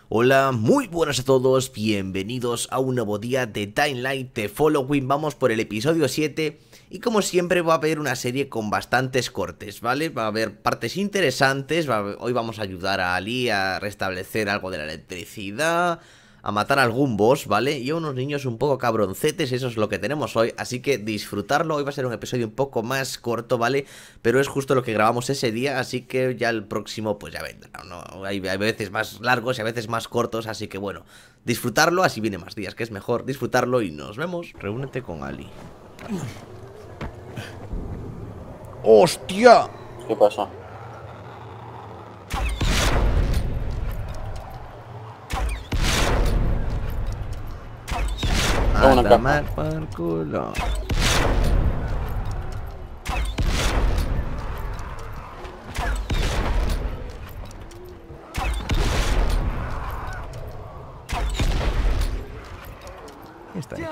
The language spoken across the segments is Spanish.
Hola, muy buenas a todos, bienvenidos a un nuevo día de Dying Light The Following. Vamos por el episodio 7 y como siempre va a haber una serie con bastantes cortes, ¿vale? Va a haber partes interesantes, hoy vamos a ayudar a Ali a restablecer algo de la electricidad, a matar a algún boss, ¿vale? Y a unos niños un poco cabroncetes, eso es lo que tenemos hoy, así que disfrutarlo. Hoy va a ser un episodio un poco más corto, ¿vale? Pero es justo lo que grabamos ese día, así que ya el próximo pues ya vendrá, ¿no? Hay veces más largos y a veces más cortos, así que bueno, disfrutarlo, así viene más días, que es mejor disfrutarlo y nos vemos. Reúnete con Ali. ¡Hostia! ¿Qué pasa? A Una tomar por culo. Está ahí.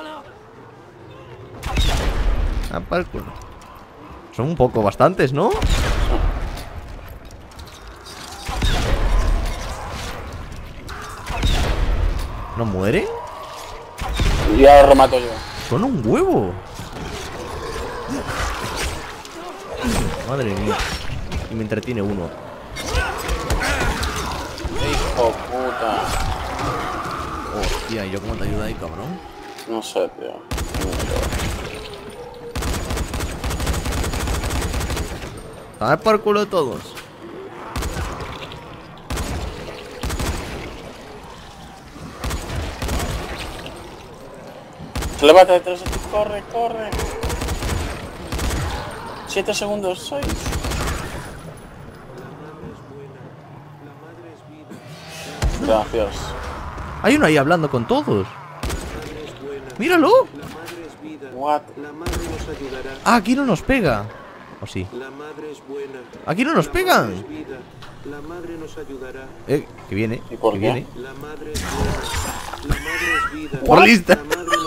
A por culo. Son un poco bastantes, ¿no? ¿No mueren? Ya lo remato yo. Son un huevo. Madre mía. Y me entretiene uno. Hijo puta. Hostia, ¿y yo cómo te ayudo ahí, cabrón? No sé, tío. A ver por culo todos. Levanta detrás de ti, corre, corre. 7 segundos, 6. Gracias. Hay uno ahí hablando con todos. ¡Míralo! What? Ah, aquí no nos pega. ¿O sí? Aquí no nos pegan. Que viene. ¿Y por que qué? viene. Por Por lista.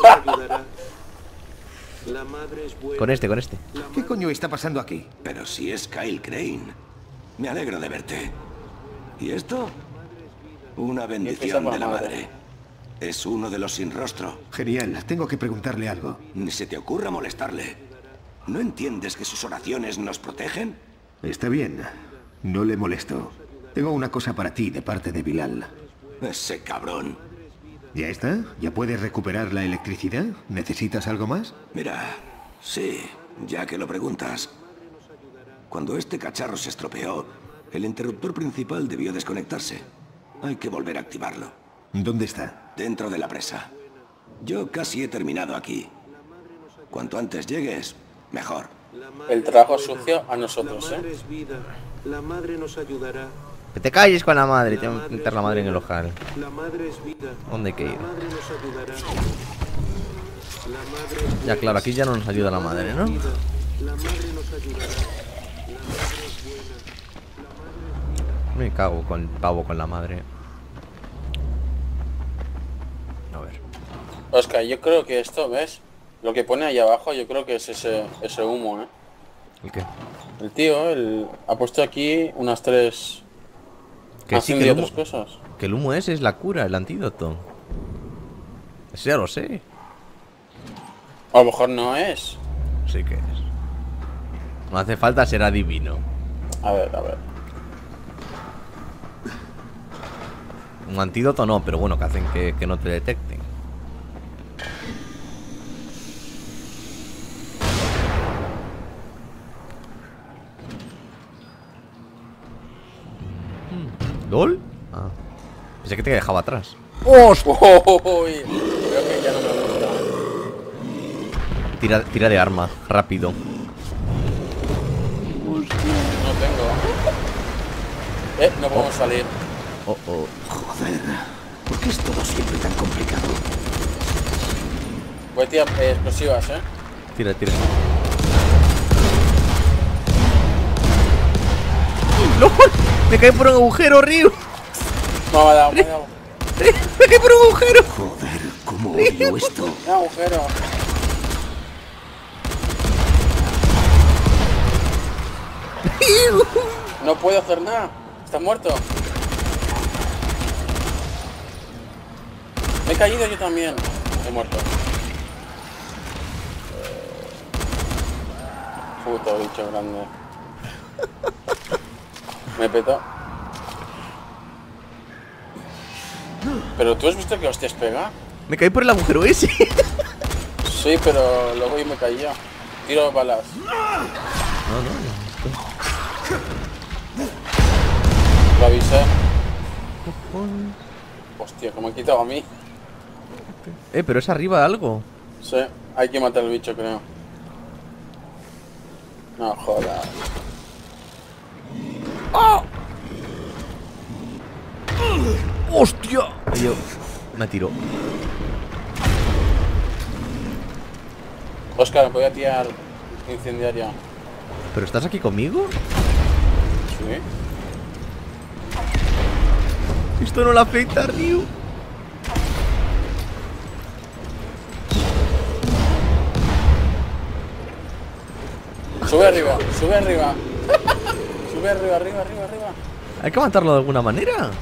Con este. ¿Qué coño está pasando aquí? Pero si es Kyle Crane. Me alegro de verte. ¿Y esto? Una bendición de la madre. Es uno de los sin rostro. Genial, tengo que preguntarle algo. Ni se te ocurra molestarle. ¿No entiendes que sus oraciones nos protegen? Está bien, no le molesto. Tengo una cosa para ti de parte de Bilal. Ese cabrón. ¿Ya está? ¿Ya puedes recuperar la electricidad? ¿Necesitas algo más? Mira, sí, ya que lo preguntas. Cuando este cacharro se estropeó, el interruptor principal debió desconectarse. Hay que volver a activarlo. ¿Dónde está? Dentro de la presa. Yo casi he terminado aquí. Cuanto antes llegues, mejor. El trabajo sucio a nosotros, ¿eh? La madre nos ayudará. Que te calles con la madre. Tengo que meter la madre en el ojal. La madre es vida. ¿Dónde hay que ir? La madre nos ayudará. La madre es Ya, claro, aquí ya no nos ayuda la madre, ¿no? vida. La madre nos ayudará. La madre es buena. Me cago con el pavo con la madre. A ver. Oscar, yo creo que esto, ¿ves? Lo que pone ahí abajo, yo creo que es ese humo, ¿eh? ¿El qué? El tío, ha puesto aquí unas 3... Que sí, hacen que de el humo, otras cosas. que el humo ese es la cura, el antídoto. Eso ya lo sé. A lo mejor no es. Sí que es. No hace falta ser adivino. A ver, a ver. Un antídoto no, pero bueno, que hacen que no te detecten. ¿Lol? Ah. Pensé que te dejaba atrás. ¡Hostia! Uy, creo que ya no me gusta. Tira de arma, rápido. No tengo. No podemos salir. Oh. Joder, ¿por qué es todo siempre tan complicado? Voy a tirar explosivas, ¿eh? Tira. ¡Lol! Me caí por un agujero, Ryu. Me ha dado. Me caí por un agujero. Joder, ¿cómo odio esto? Un agujero. Ryu. No puedo hacer nada. Está muerto. caído yo también. He muerto. Puto bicho grande. Me petó. ¿Pero tú has visto que hostias pega? Me caí por el agujero ese. Sí, pero luego yo me caía. Tiro balas. No. Lo avisé. Hostia, que me han quitado a mí. Pero es arriba algo. Sí, hay que matar al bicho, creo. No jodas. ¡Hostia! Yo me tiró. Oscar, voy a tirar incendiaria. ¿Pero estás aquí conmigo? Sí. Esto no le afecta a Ryu. Sube arriba, sube arriba. Sube arriba, arriba. Hay que matarlo de alguna manera.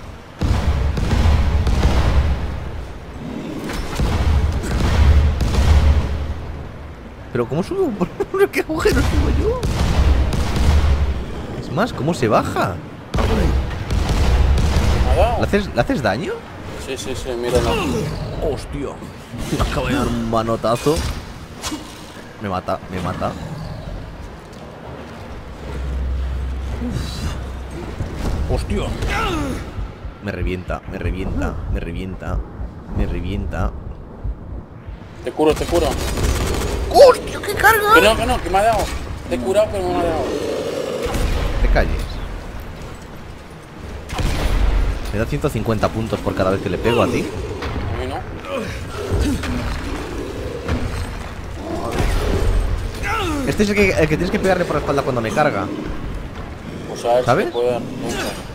Pero ¿cómo subo? ¿Por qué agujero subo yo? Es más, ¿cómo se baja? Nada. ¿Le haces daño? Sí, míralo. Hostia. Me acabo de dar un manotazo. Me mata. Hostia. Me revienta. Te curo. ¡Hostia, qué carga! Que no, que me ha dado. Te he curado, pero me ha dado. Te calles. Me da 150 puntos por cada vez que le pego a ti. A mí no. Este es el que tienes que pegarle por la espalda cuando me carga. Pues a ver ¿sabes? si puede dar mucho.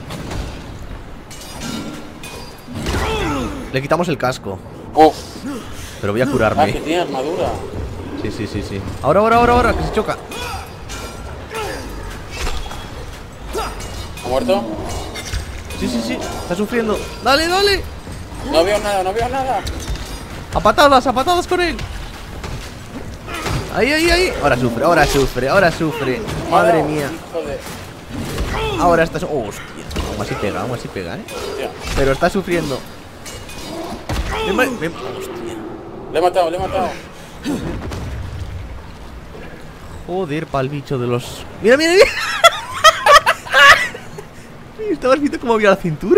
Le quitamos el casco. Uf. Pero voy a Ah, que curarme. tiene armadura. Sí. Ahora, que se choca. ¿Ha muerto? Sí. Está sufriendo. Dale. No veo nada. A patadas con él. Ahí. Ahora sufre. Madre mía. Hijo de... Ahora está... Hostia. Aún así pega, Hostia. Pero está sufriendo. Hostia. Le he matado. Joder, pa'l bicho de los... ¡Mira! ¿Estabas viendo cómo había la cintura?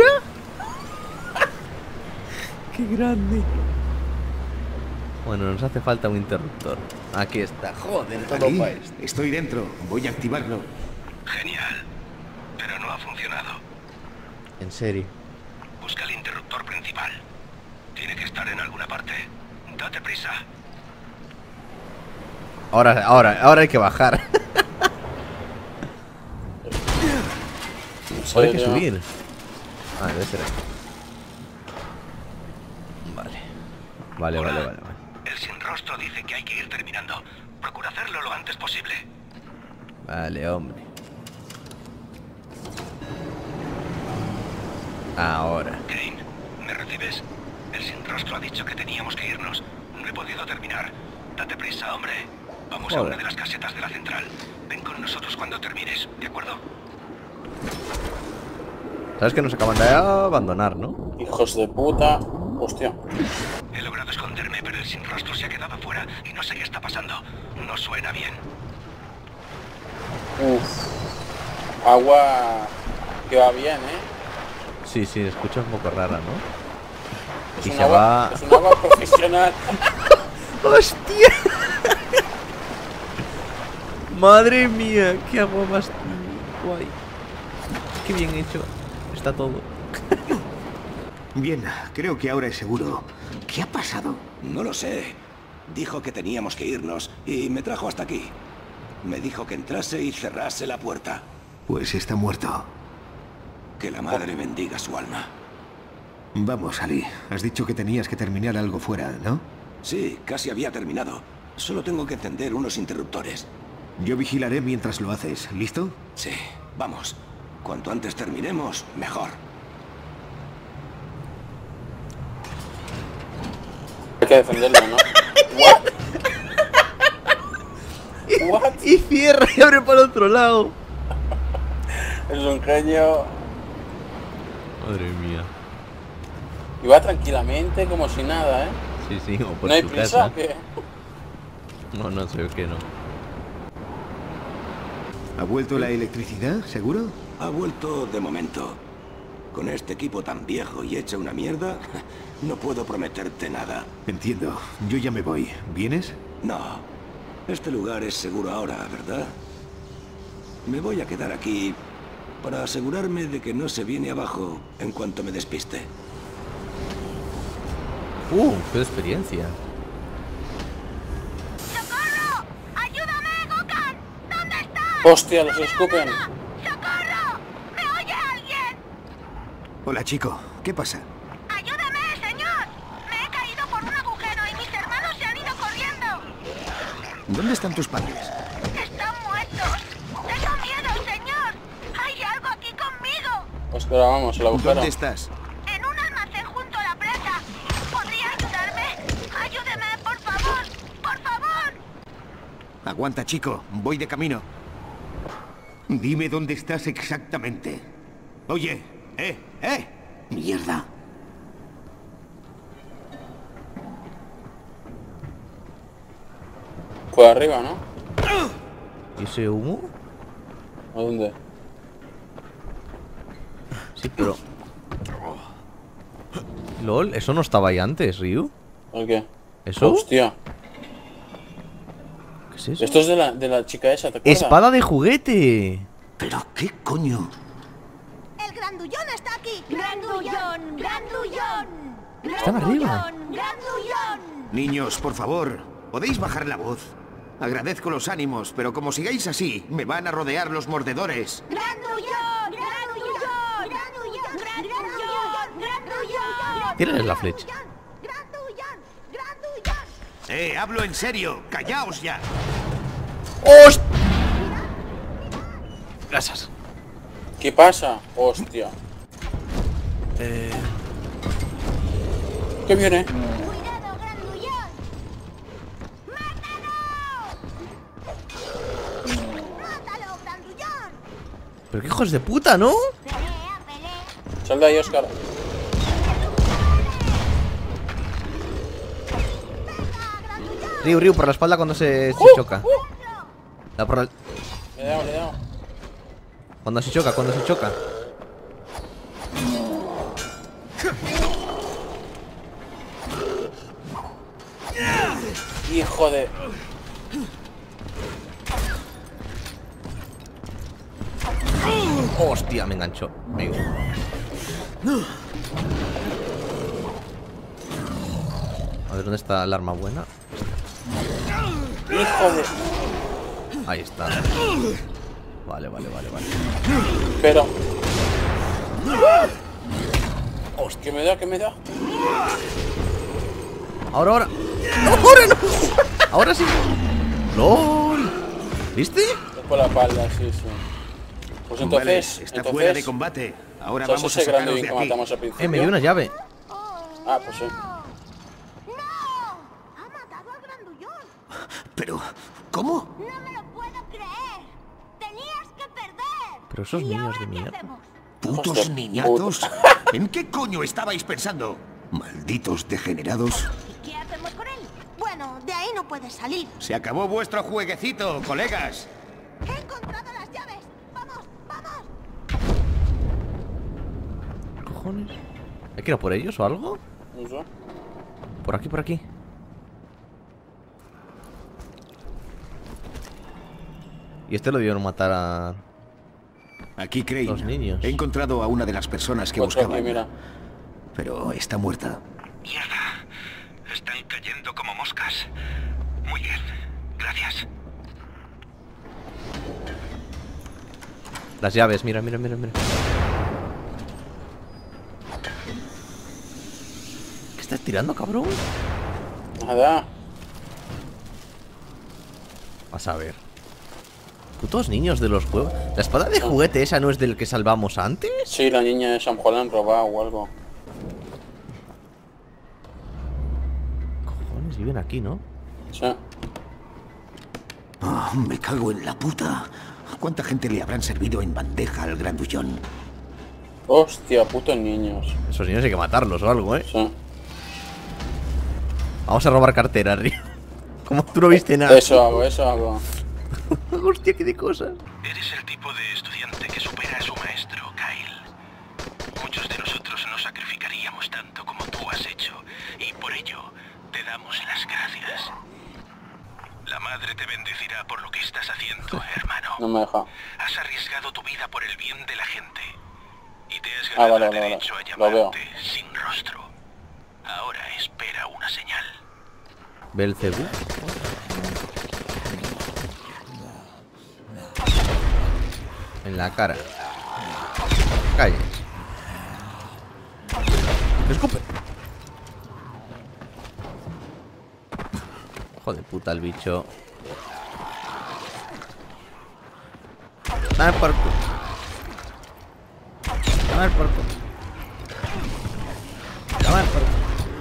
¡Qué grande! Bueno, nos hace falta un interruptor. Aquí está. Joder, todo Aquí, para esto. estoy dentro. Voy a activarlo. Genial. Pero no ha funcionado. En serio. Busca el interruptor principal. Tiene que estar en alguna parte. Date prisa. Ahora hay que bajar. Ahora hay que subir. Ah, debe ser aquí. Vale. El sin rostro dice que hay que ir terminando. Procura hacerlo lo antes posible. Vale, hombre. Ahora. Kane, ¿me recibes? El sin rostro ha dicho que teníamos que irnos. No he podido terminar. Date prisa, hombre. Vamos a una de las casetas de la central. Ven con nosotros cuando termines, ¿de acuerdo? Sabes que nos acaban de abandonar, ¿no? Hijos de puta. Hostia. He logrado esconderme, pero el sin rostro se ha quedado fuera y no sé qué está pasando. No suena bien. Uf. Agua que va bien, Sí, escucha un poco rara, ¿no? Es Y un se agua, va... Es un agua profesional. ¡Hostia! Madre mía, qué agua más guay. Qué bien hecho está todo. Bien, creo que ahora es seguro. ¿Qué ha pasado? No lo sé. Dijo que teníamos que irnos y me trajo hasta aquí. Me dijo que entrase y cerrase la puerta. Pues está muerto. Que la madre bendiga su alma. Vamos, Ali. Has dicho que tenías que terminar algo fuera, ¿no? Sí, casi había terminado. Solo tengo que encender unos interruptores. Yo vigilaré mientras lo haces. ¿Listo? Sí, vamos. Cuanto antes terminemos, mejor. Hay que defenderlo, ¿no? What? Y cierra y abre para el otro lado. Es un genio. Madre mía. Y va tranquilamente, como si nada, ¿eh? Sí, sí, o por ¿No hay su prisa casa. o qué? No, no sé que no. ¿Ha vuelto la electricidad, seguro? Ha vuelto de momento. Con este equipo tan viejo y hecho una mierda, no puedo prometerte nada. Entiendo. Yo ya me voy. ¿Vienes? No. Este lugar es seguro ahora, ¿verdad? Me voy a quedar aquí para asegurarme de que no se viene abajo en cuanto me despiste. Qué experiencia. ¡Socorro! ¡Ayúdame, Gokan! ¿Dónde estás? Hostia, los escupen. ¡Socorro! ¿Me oye alguien? Hola, chico. ¿Qué pasa? ¡Ayúdame, señor! Me he caído por un agujero y mis hermanos se han ido corriendo. ¿Dónde están tus padres? ¡Están muertos! ¡Tengo miedo, señor! ¡Hay algo aquí conmigo! Pues vamos, el agujero. ¿Dónde estás? En un almacén junto a la presa. ¿Podría ayudarme? ¡Ayúdeme, por favor! ¡Por favor! Aguanta, chico. Voy de camino. Dime dónde estás exactamente. Oye, Mierda. Por arriba, ¿no? ¿Y ese humo? ¿A dónde? Sí, pero... LOL, eso no estaba ahí antes, Ryu. ¿El qué? ¿Eso? Hostia. ¿Qué es eso? Esto es de la chica esa, ¿te acuerdas? ¡Espada de juguete! ¿Pero qué coño? ¡El grandullón está aquí! ¡Grandullón! ¡Grandullón! Están arriba. ¡Grandullón! Niños, por favor, ¿podéis bajar la voz? Agradezco los ánimos, pero como sigáis así, me van a rodear los mordedores. ¡Grandullón! ¡Grandullón! ¡Grandullón! ¡Grandullón! ¡Grandullón! Tírales la flecha. ¡Grandullón! ¡Grandullón! Hablo en serio. Callaos ya. ¡Hostia! Gracias. ¿Qué pasa? Hostia. ¿Qué viene? ¡Cuidado, grandullón! ¡Mátalo, grandullón! Pero qué hijos de puta, ¿no? ¡Pelea, pelea! Sal de ahí, Oscar. Ryu, por la espalda cuando se choca. Da por la- Le he dado. Cuando se choca. Hijo de... Hostia, me enganchó. Venga. A ver, ¿dónde está el arma buena? Hijo de... Ahí está. Vale. Pero... Hostia, ¿qué me da? Ahora. ¡No, ahora no! Ahora sí. ¡Lol! ¿Viste? Es por la espalda, sí. Pues entonces... Está fuera de combate. Ahora ¿sabes vamos a ese sacarlos grandullón de que aquí. matamos al principio? Me dio una llave. Ah, pues sí. ¡No! ¡Ha matado al grandullón! Pero, ¿cómo? ¡No me lo puedo creer! ¡Tenías que perder! Pero esos ¿Y niños ahora de qué mierda. hacemos? ¿Putos Hostia, niñatos? ¿En qué coño estabais pensando? Malditos degenerados. ¿Y qué hacemos con él? Bueno, de ahí no puedes salir. Se acabó vuestro jueguecito, colegas. ¡He encontrado las llaves! ¡Vamos, vamos! ¿Qué cojones? ¿Hay que ir a por ellos o algo? No sé. Por aquí. Y este lo debieron matar a... Aquí, Crane. Los niños. He encontrado a una de las personas que Otro aquí, buscaban. mira. Pero está muerta. Mierda. Están cayendo como moscas. Muy bien. Gracias. Las llaves, mira. ¿Qué estás tirando, cabrón? Nada. Vas a ver. Putos niños de los juegos. ¿La espada de juguete esa no es del que salvamos antes? Sí, la niña de San Juan la han robado o algo. Si viven aquí, ¿no? Sí. Oh, me cago en la puta. ¿Cuánta gente le habrán servido en bandeja al grandullón? Hostia, putos niños. Esos niños hay que matarlos o algo, ¿eh? Sí. Vamos a robar cartera, Río. Como tú no viste nada. Eso hago, eso hago. Hostia, qué de cosas. Eres el tipo de estudiante que supera a su maestro, Kyle. Muchos de nosotros no sacrificaríamos tanto como tú has hecho, y por ello te damos las gracias. La madre te bendecirá por lo que estás haciendo, hermano. No me deja. Has arriesgado tu vida por el bien de la gente. Y te has Ah, ganado vale, el vale, vale. derecho a Lo veo. llamarte sin rostro. Ahora espera una señal. Belcebú. En la cara. Calle. Escupe. Joder, puta el bicho. Dame por culo. Dame por culo. Dame por culo.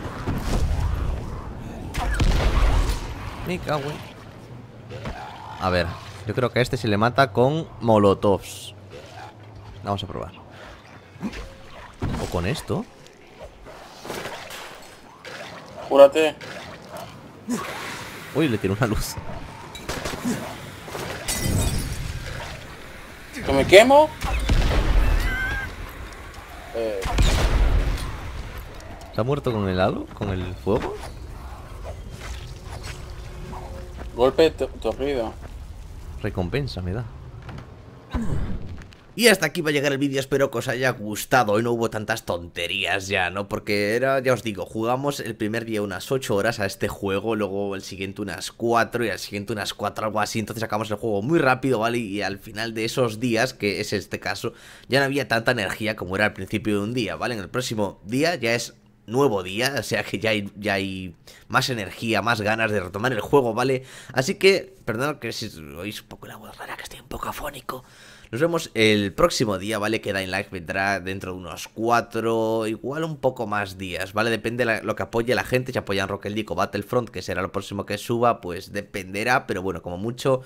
Me cago en... A ver, yo creo que a este se le mata con molotovs. Vamos a probar. O con esto. Júrate. Uy, le tiene una luz. ¿Que me quemo? ¿Se ha muerto con el halo? ¿Con el fuego? Golpe torrido. Recompensa me da. Y hasta aquí va a llegar el vídeo, espero que os haya gustado. Hoy no hubo tantas tonterías ya, ¿no? Porque era, ya os digo, jugamos el primer día unas 8 horas a este juego, luego el siguiente unas 4 y al siguiente unas 4, algo así. Entonces acabamos el juego muy rápido, ¿vale? Y al final de esos días, que es este caso, ya no había tanta energía como era al principio de un día, ¿vale? En el próximo día ya es nuevo día, o sea que ya hay más energía, más ganas de retomar el juego, ¿vale? Así que, perdón que si oís un poco la voz rara, que estoy un poco afónico. Nos vemos el próximo día, ¿vale? Que Dying Light vendrá dentro de unos 4, igual un poco más días, ¿vale? Depende de lo que apoye la gente. Si apoyan Rocket League o Battlefront, que será lo próximo que suba, pues dependerá. Pero bueno, como mucho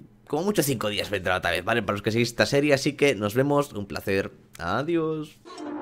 5 días vendrá otra vez, ¿vale? Para los que seguís esta serie, así que nos vemos, un placer. Adiós.